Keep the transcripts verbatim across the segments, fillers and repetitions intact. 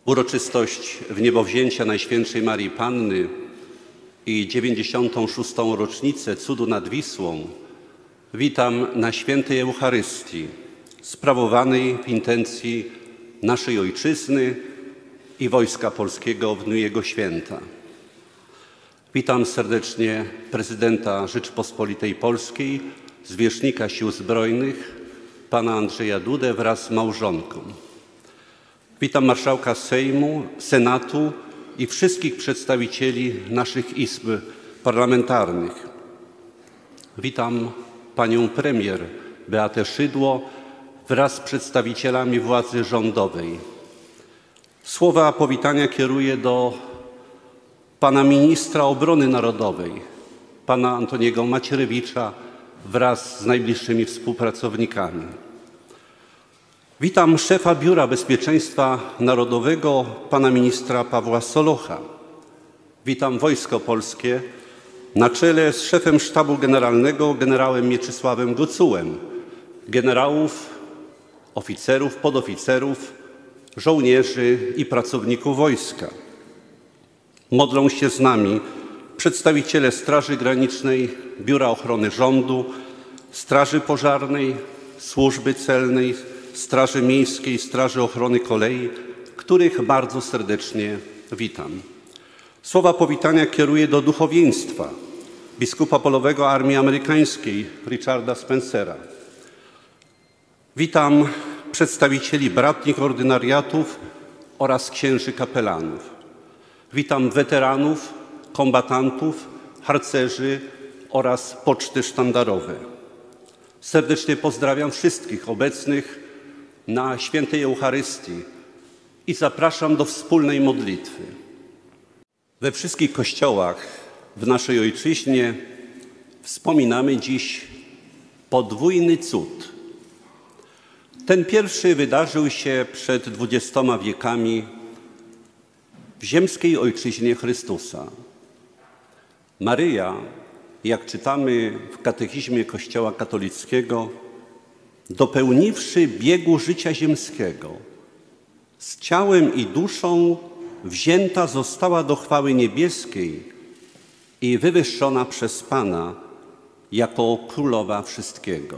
Uroczystość wniebowzięcia Najświętszej Maryi Panny i dziewięćdziesiątą szóstą rocznicę Cudu nad Wisłą witam na świętej Eucharystii, sprawowanej w intencji naszej Ojczyzny i Wojska Polskiego w dniu jego święta. Witam serdecznie prezydenta Rzeczypospolitej Polskiej, zwierzchnika Sił Zbrojnych, pana Andrzeja Dudę wraz z małżonką. Witam marszałka Sejmu, Senatu i wszystkich przedstawicieli naszych izb parlamentarnych. Witam panią premier Beatę Szydło wraz z przedstawicielami władzy rządowej. Słowa powitania kieruję do pana ministra obrony narodowej, pana Antoniego Macierewicza wraz z najbliższymi współpracownikami. Witam szefa Biura Bezpieczeństwa Narodowego, pana ministra Pawła Solocha. Witam Wojsko Polskie na czele z szefem Sztabu Generalnego generałem Mieczysławem Gocułem, generałów, oficerów, podoficerów, żołnierzy i pracowników wojska. Modlą się z nami przedstawiciele Straży Granicznej, Biura Ochrony Rządu, Straży Pożarnej, Służby Celnej, Straży Miejskiej, Straży Ochrony Kolei, których bardzo serdecznie witam. Słowa powitania kieruję do duchowieństwa, biskupa polowego Armii Amerykańskiej Richarda Spencera. Witam przedstawicieli bratnich ordynariatów oraz księży kapelanów. Witam weteranów, kombatantów, harcerzy oraz poczty sztandarowe. Serdecznie pozdrawiam wszystkich obecnych na świętej Eucharystii i zapraszam do wspólnej modlitwy. We wszystkich kościołach w naszej ojczyźnie wspominamy dziś podwójny cud. Ten pierwszy wydarzył się przed dwudziestoma wiekami w ziemskiej ojczyźnie Chrystusa. Maryja, jak czytamy w katechizmie Kościoła katolickiego, dopełniwszy biegu życia ziemskiego, z ciałem i duszą wzięta została do chwały niebieskiej i wywyższona przez Pana jako królowa wszystkiego.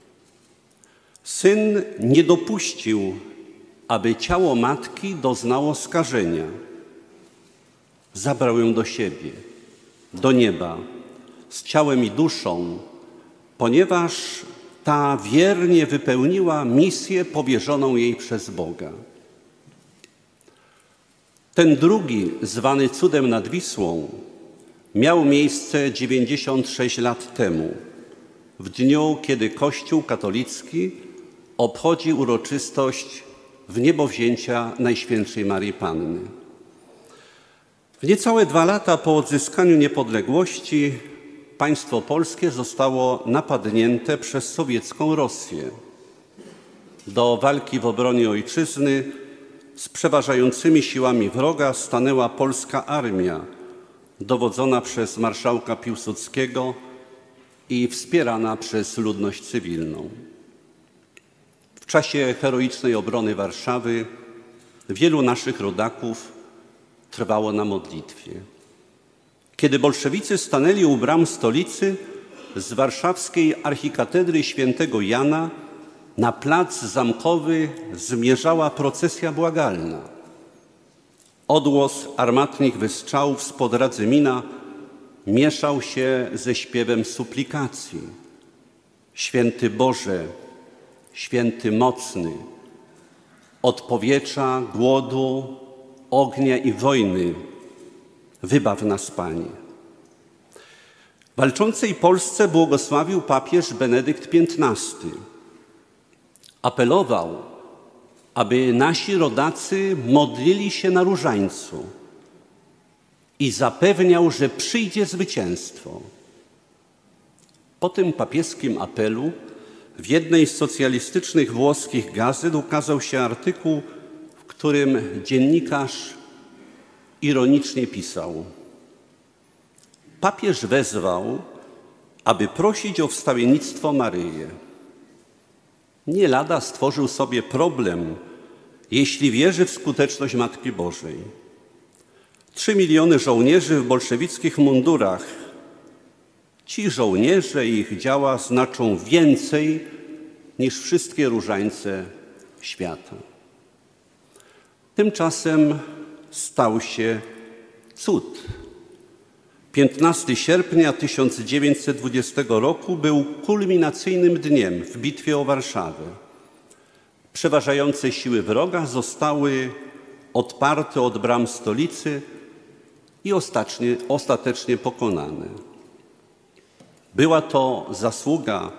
Syn nie dopuścił, aby ciało matki doznało skażenia. Zabrał ją do siebie, do nieba, z ciałem i duszą, ponieważ ta wiernie wypełniła misję powierzoną jej przez Boga. Ten drugi, zwany cudem nad Wisłą, miał miejsce dziewięćdziesiąt sześć lat temu, w dniu, kiedy Kościół katolicki obchodzi uroczystość wniebowzięcia Najświętszej Maryi Panny. W niecałe dwa lata po odzyskaniu niepodległości państwo polskie zostało napadnięte przez sowiecką Rosję. Do walki w obronie ojczyzny z przeważającymi siłami wroga stanęła polska armia, dowodzona przez marszałka Piłsudskiego i wspierana przez ludność cywilną. W czasie heroicznej obrony Warszawy wielu naszych rodaków trwało na modlitwie. Kiedy bolszewicy stanęli u bram stolicy, z warszawskiej archikatedry świętego Jana na plac zamkowy zmierzała procesja błagalna. Odgłos armatnych wystrzałów spod Radzymina mieszał się ze śpiewem suplikacji. Święty Boże, święty mocny, od powietrza, głodu, ognia i wojny wybaw nas, Panie. Walczącej Polsce błogosławił papież Benedykt piętnasty. Apelował, aby nasi rodacy modlili się na różańcu i zapewniał, że przyjdzie zwycięstwo. Po tym papieskim apelu w jednej z socjalistycznych włoskich gazet ukazał się artykuł, w którym dziennikarz ironicznie pisał: papież wezwał, aby prosić o wstawiennictwo Maryję. Nie lada stworzył sobie problem, jeśli wierzy w skuteczność Matki Bożej. Trzy miliony żołnierzy w bolszewickich mundurach. Ci żołnierze i ich działa znaczą więcej niż wszystkie różańce świata. Tymczasem stał się cud. piętnastego sierpnia tysiąc dziewięćset dwudziestego roku był kulminacyjnym dniem w bitwie o Warszawę. Przeważające siły wroga zostały odparte od bram stolicy i ostatecznie, ostatecznie pokonane. Była to zasługa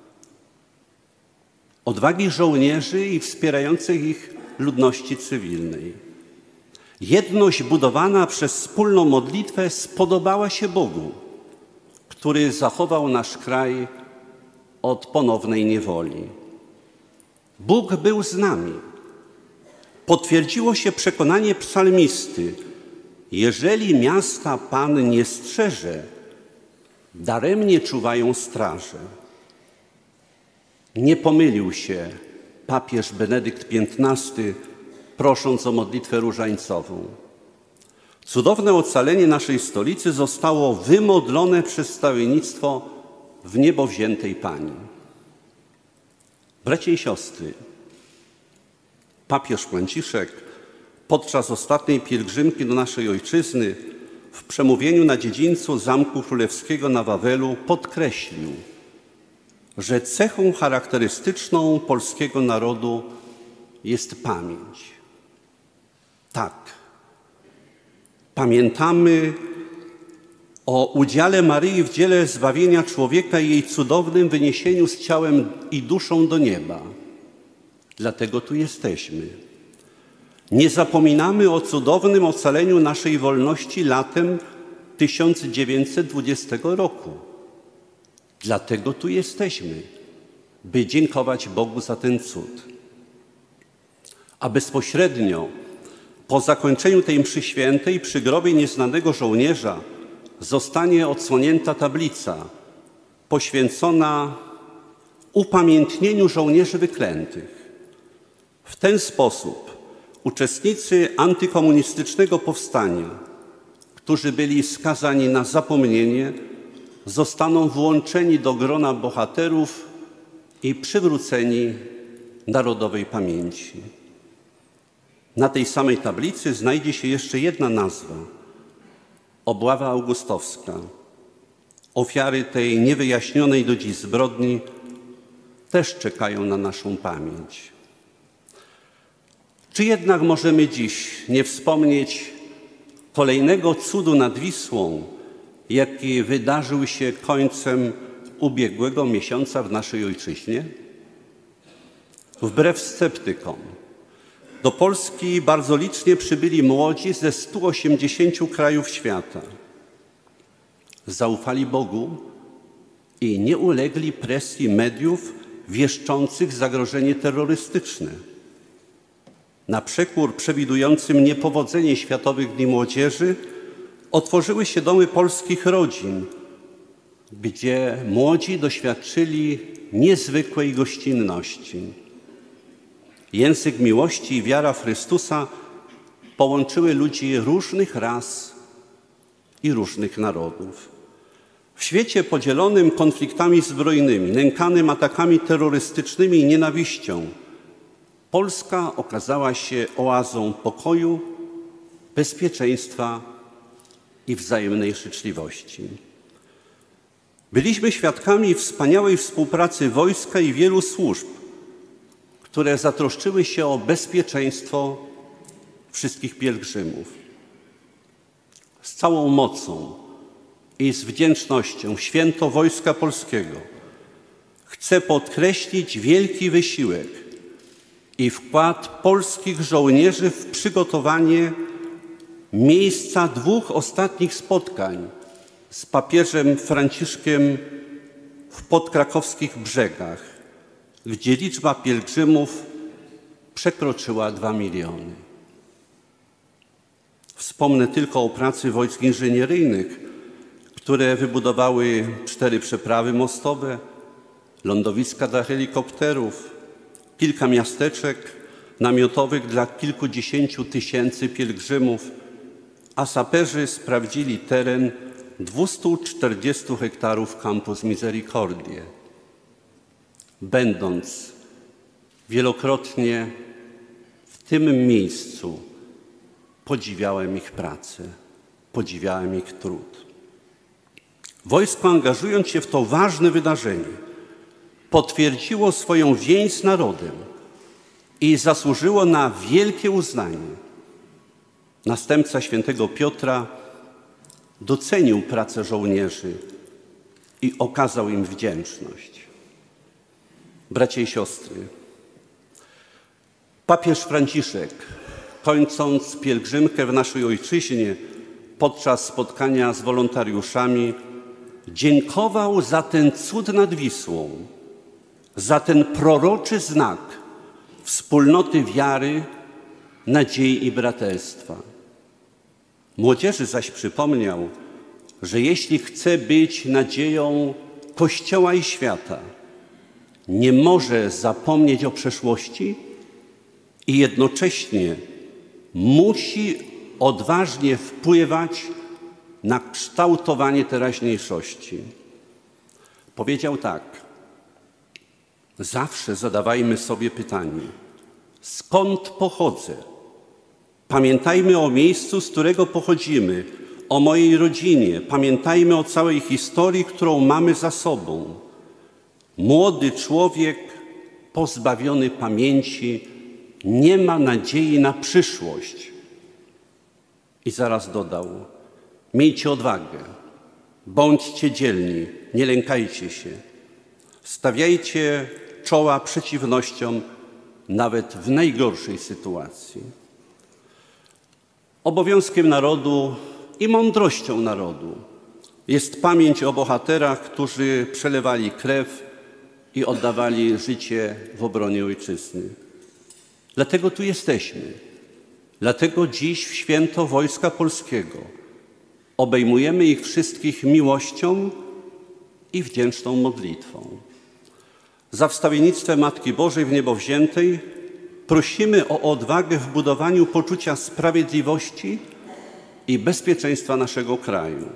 odwagi żołnierzy i wspierających ich ludności cywilnej. Jedność budowana przez wspólną modlitwę spodobała się Bogu, który zachował nasz kraj od ponownej niewoli. Bóg był z nami. Potwierdziło się przekonanie psalmisty: jeżeli miasta Pan nie strzeże, daremnie czuwają straże. Nie pomylił się papież Benedykt piętnasty, prosząc o modlitwę różańcową. Cudowne ocalenie naszej stolicy zostało wymodlone przez stawiennictwo w niebo wziętej Pani. Bracia i siostry, papież Franciszek podczas ostatniej pielgrzymki do naszej ojczyzny w przemówieniu na dziedzińcu Zamku Królewskiego na Wawelu podkreślił, że cechą charakterystyczną polskiego narodu jest pamięć. Tak, pamiętamy o udziale Maryi w dziele zbawienia człowieka i jej cudownym wyniesieniu z ciałem i duszą do nieba. Dlatego tu jesteśmy. Nie zapominamy o cudownym ocaleniu naszej wolności latem tysiąc dziewięćset dwudziestego roku. Dlatego tu jesteśmy, by dziękować Bogu za ten cud. A bezpośrednio po zakończeniu tej mszy świętej przy grobie nieznanego żołnierza zostanie odsłonięta tablica poświęcona upamiętnieniu żołnierzy wyklętych. W ten sposób uczestnicy antykomunistycznego powstania, którzy byli skazani na zapomnienie, zostaną włączeni do grona bohaterów i przywróceni narodowej pamięci. Na tej samej tablicy znajdzie się jeszcze jedna nazwa – Obława augustowska. Ofiary tej niewyjaśnionej do dziś zbrodni też czekają na naszą pamięć. Czy jednak możemy dziś nie wspomnieć kolejnego cudu nad Wisłą, jaki wydarzył się końcem ubiegłego miesiąca w naszej ojczyźnie? Wbrew sceptykom, do Polski bardzo licznie przybyli młodzi ze stu osiemdziesięciu krajów świata. Zaufali Bogu i nie ulegli presji mediów wieszczących zagrożenie terrorystyczne. Na przekór przewidującym niepowodzenie Światowych Dni Młodzieży otworzyły się domy polskich rodzin, gdzie młodzi doświadczyli niezwykłej gościnności. Język miłości i wiara w Chrystusa połączyły ludzi różnych ras i różnych narodów. W świecie podzielonym konfliktami zbrojnymi, nękanym atakami terrorystycznymi i nienawiścią, Polska okazała się oazą pokoju, bezpieczeństwa i wzajemnej życzliwości. Byliśmy świadkami wspaniałej współpracy wojska i wielu służb, które zatroszczyły się o bezpieczeństwo wszystkich pielgrzymów. Z całą mocą i z wdzięcznością Święto Wojska Polskiego chce podkreślić wielki wysiłek i wkład polskich żołnierzy w przygotowanie miejsca dwóch ostatnich spotkań z papieżem Franciszkiem w podkrakowskich Brzegach, gdzie liczba pielgrzymów przekroczyła dwa miliony. Wspomnę tylko o pracy wojsk inżynieryjnych, które wybudowały cztery przeprawy mostowe, lądowiska dla helikopterów, kilka miasteczek namiotowych dla kilkudziesięciu tysięcy pielgrzymów, a saperzy sprawdzili teren dwustu czterdziestu hektarów Campus Misericordiae. Będąc wielokrotnie w tym miejscu, podziwiałem ich pracę, podziwiałem ich trud. Wojsko, angażując się w to ważne wydarzenie, potwierdziło swoją więź z narodem i zasłużyło na wielkie uznanie. Następca świętego Piotra docenił pracę żołnierzy i okazał im wdzięczność. Bracia i siostry, papież Franciszek, kończąc pielgrzymkę w naszej ojczyźnie podczas spotkania z wolontariuszami, dziękował za ten cud nad Wisłą, za ten proroczy znak wspólnoty wiary, nadziei i braterstwa. Młodzieży zaś przypomniał, że jeśli chce być nadzieją Kościoła i świata, nie może zapomnieć o przeszłości i jednocześnie musi odważnie wpływać na kształtowanie teraźniejszości. Powiedział tak: zawsze zadawajmy sobie pytanie, skąd pochodzę? Pamiętajmy o miejscu, z którego pochodzimy, o mojej rodzinie. Pamiętajmy o całej historii, którą mamy za sobą. Młody człowiek pozbawiony pamięci nie ma nadziei na przyszłość. I zaraz dodał: miejcie odwagę, bądźcie dzielni, nie lękajcie się. Stawiajcie czoła przeciwnościom nawet w najgorszej sytuacji. Obowiązkiem narodu i mądrością narodu jest pamięć o bohaterach, którzy przelewali krew i oddawali życie w obronie ojczyzny. Dlatego tu jesteśmy. Dlatego dziś w święto Wojska Polskiego obejmujemy ich wszystkich miłością i wdzięczną modlitwą. Za wstawiennictwem Matki Bożej w niebo wziętej prosimy o odwagę w budowaniu poczucia sprawiedliwości i bezpieczeństwa naszego kraju.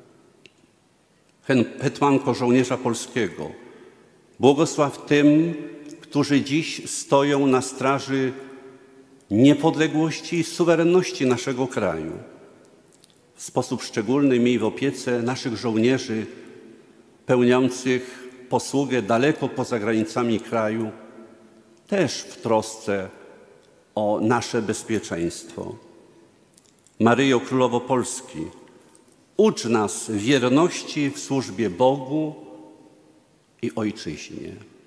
Hetmanko żołnierza polskiego, błogosław tym, którzy dziś stoją na straży niepodległości i suwerenności naszego kraju. W sposób szczególny miej w opiece naszych żołnierzy pełniących posługę daleko poza granicami kraju, też w trosce o nasze bezpieczeństwo. Maryjo Królowo Polski, ucz nas wierności w służbie Bogu i Ojczyźnie.